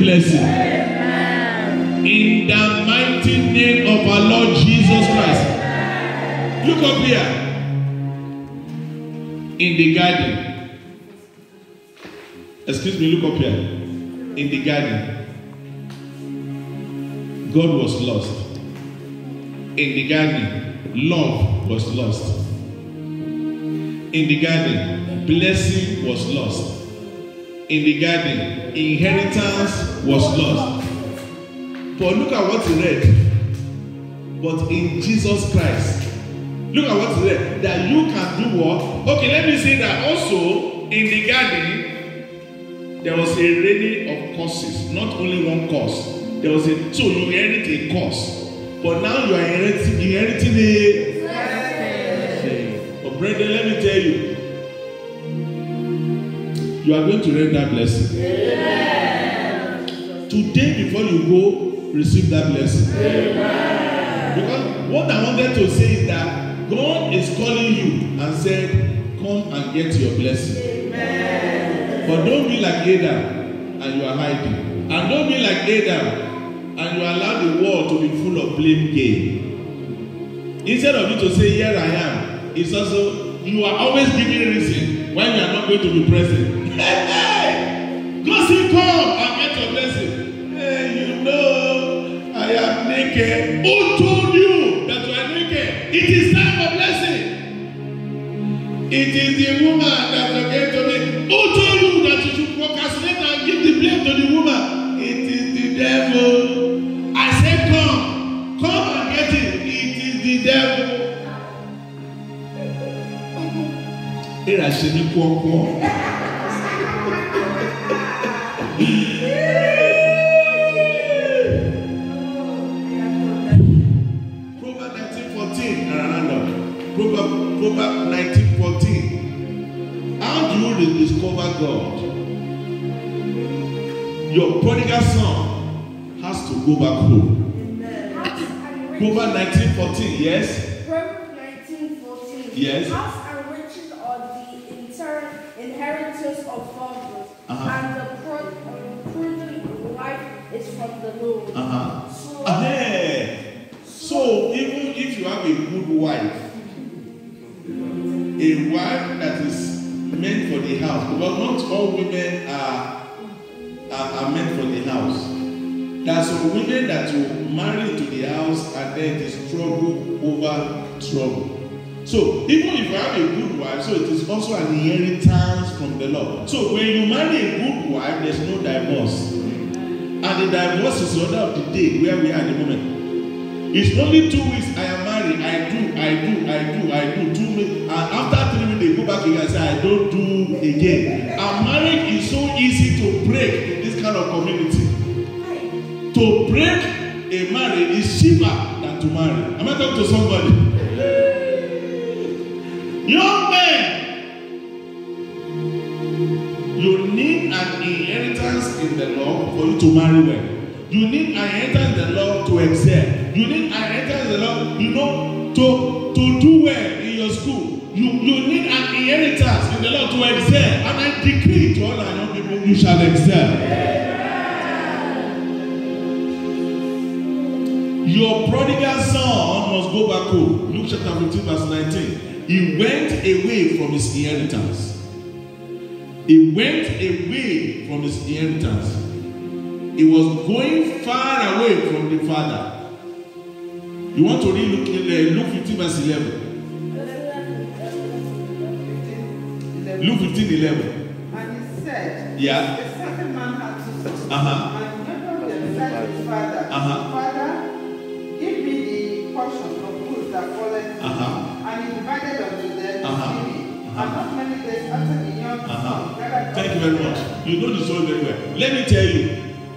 blessing. In the mighty name of our Lord Jesus Christ. Look up here. In the garden. Excuse me, look up here. In the garden. God was lost. In the garden, love was lost. In the garden, blessing was lost. In the garden, inheritance was lost. But look at what he read. But in Jesus Christ, look at what he read. That you can do what? Okay, let me say that also in the garden, there was a raining of curses. Not only one curse. There was a, so you inherit a curse. But now you are inheriting a blessing. But brethren, let me tell you, you are going to reap that blessing. Amen. Today, before you go, receive that blessing. Amen. Because what I wanted to say is that God is calling you and said, come and get your blessing. Amen. But don't be like Adam and you are hiding. And don't be like Adam and you allow the world to be full of blame game. Instead of you to say, here I am, it's also, you are always giving reason why you are not going to be present. God say, come and get your blessing. Hey, you know, I am naked. Who told you that you are naked? It is time for blessing. It is the woman that forget to me. Who told you that you should procrastinate and give the blame to the woman? It is the devil. I said, come and get it. It is the devil. Here I should be poor. Proverbs 19:14. Proverbs 19:14. How do you rediscover God? Your prodigal son has to go back home. Proverbs 19:14. Yes. Proverbs 19:14. Yes. House and riches are the inheritance of fathers, and the prudent life is from the Lord. So even if you have a good wife, a wife that is meant for the house, because not all women are meant for the house. There are some women that will marry to the house and then it is trouble over trouble. So even if you have a good wife, so it is also an inheritance from the Lord. So when you marry a good wife, there's no divorce. And the divorce is the order of the day where we are at the moment. It's only 2 weeks I am married. I do. 2 weeks. And after 3 weeks, they go back again and say, I don't do again. And marriage is so easy to break in this kind of community. To break a marriage is cheaper than to marry. Am I talking to somebody? Young men, you need an inheritance in the Lord for you to marry well. You need an inheritance in the Lord to excel. You need an inheritance in the Lord, to do well in your school. You need an inheritance in the Lord to excel. And I decree to all our young people, you shall excel. Your prodigal son must go back home. Luke chapter 15 verse 19. He went away from his inheritance. He went away from his inheritance. He was going far away from the Father. You want to read Luke 15 verse 11. Luke 15:11. And he said, yeah. A certain man had 2 sons. And remember them said to his father, Father, give me the portion of goods that falleth to me. And he divided unto them freely. And not many days after the young son gathered. Thank you very much. You know the story very well. Let me tell you.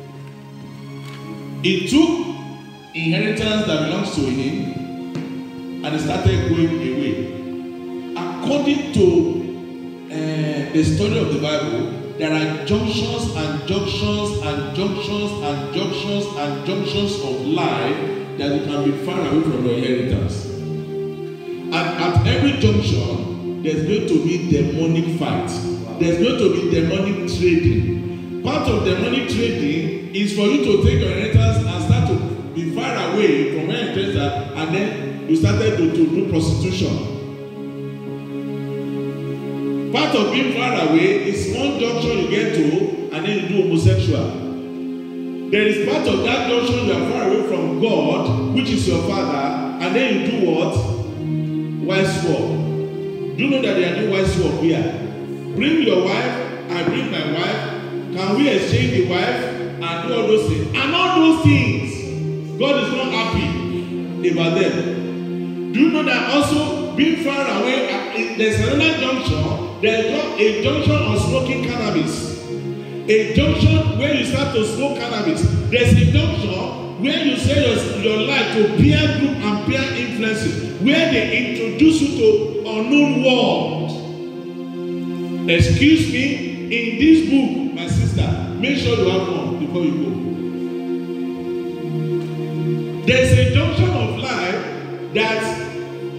He took inheritance that belongs to him and he started going away. According to the story of the Bible, there are junctions and junctions and junctions and junctions and junctions of life that you can be far away from your inheritance. And at every junction, there's going to be demonic fight. There's going to be demonic trading. part of demonic trading is for you to take your inheritance and start to be far away from where you are, and then you started to do prostitution. Part of being far away is one junction you get to, and then you do homosexual. There is part of that junction you are far away from God, which is your father, and then you do what? Wise work. Do you know that they are doing wise work here? Bring your wife, I bring my wife. Can we exchange the wife and do all those things? And all those things, God is not happy about them. Do you know that also being far away, there's another junction, there's a junction of smoking cannabis. A junction where you start to smoke cannabis. There's a junction where you sell your life to peer group and peer influences, where they introduce you to unknown world. Excuse me, in this book, my sister, make sure you have one before you go. There's a junction of life that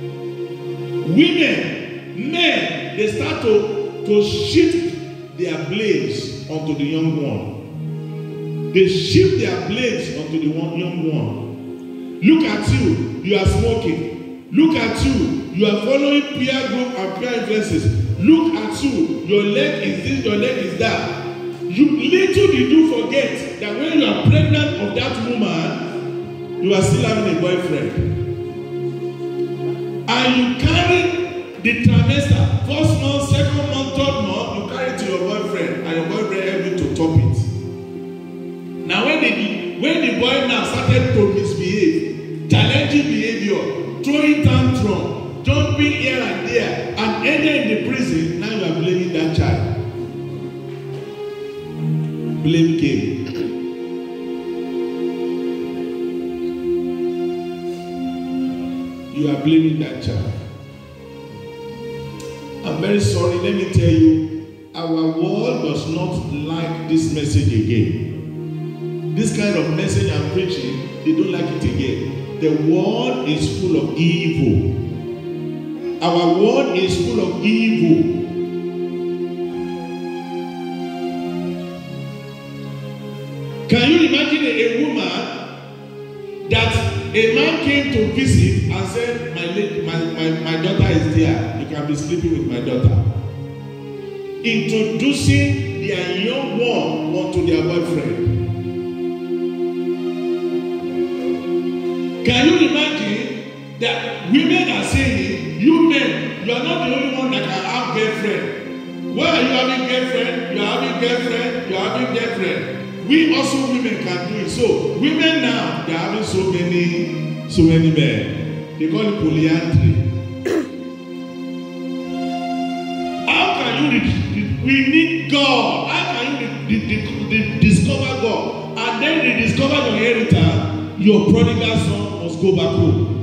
women, men, they start to shift their blades onto the young one. They shift their blades onto the young one. Look at you, you are smoking. Look at you, you are following peer group and peer influences. Look at you, your leg is this, your leg is that. You little did you forget that when you are pregnant of that woman, you are still having a boyfriend. And you carry the trimester, first month, second month, third month, you carry it to your boyfriend, and your boyfriend help you to top it. Now when the boy now started to misbehave, challenging behavior, throwing tantrum, jumping here and there, and ended in the prison, now you are blaming that child. Blame game. You are blaming that child. I'm very sorry, let me tell you, our world does not like this message again. This kind of message I'm preaching, they don't like it again. The world is full of evil. Our world is full of evil. Can you imagine a woman that a man came to visit and said, my daughter is there, you can be sleeping with my daughter. Introducing their young one onto their boyfriend. Can you imagine that women are saying, you men, you are not the only one that can have girlfriend. Why are you having girlfriend? You are having girlfriend, you are having girlfriend. We also women can do it. So women now, they are having so many men. They call it polyandry. How can you we need God? How can you discover God? And then they discover your inheritance, your prodigal son must go back home.